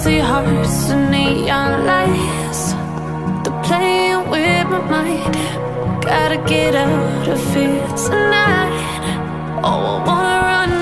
empty hearts and neon lights. They're playing with my mind. Gotta get out of here tonight. Oh, I wanna run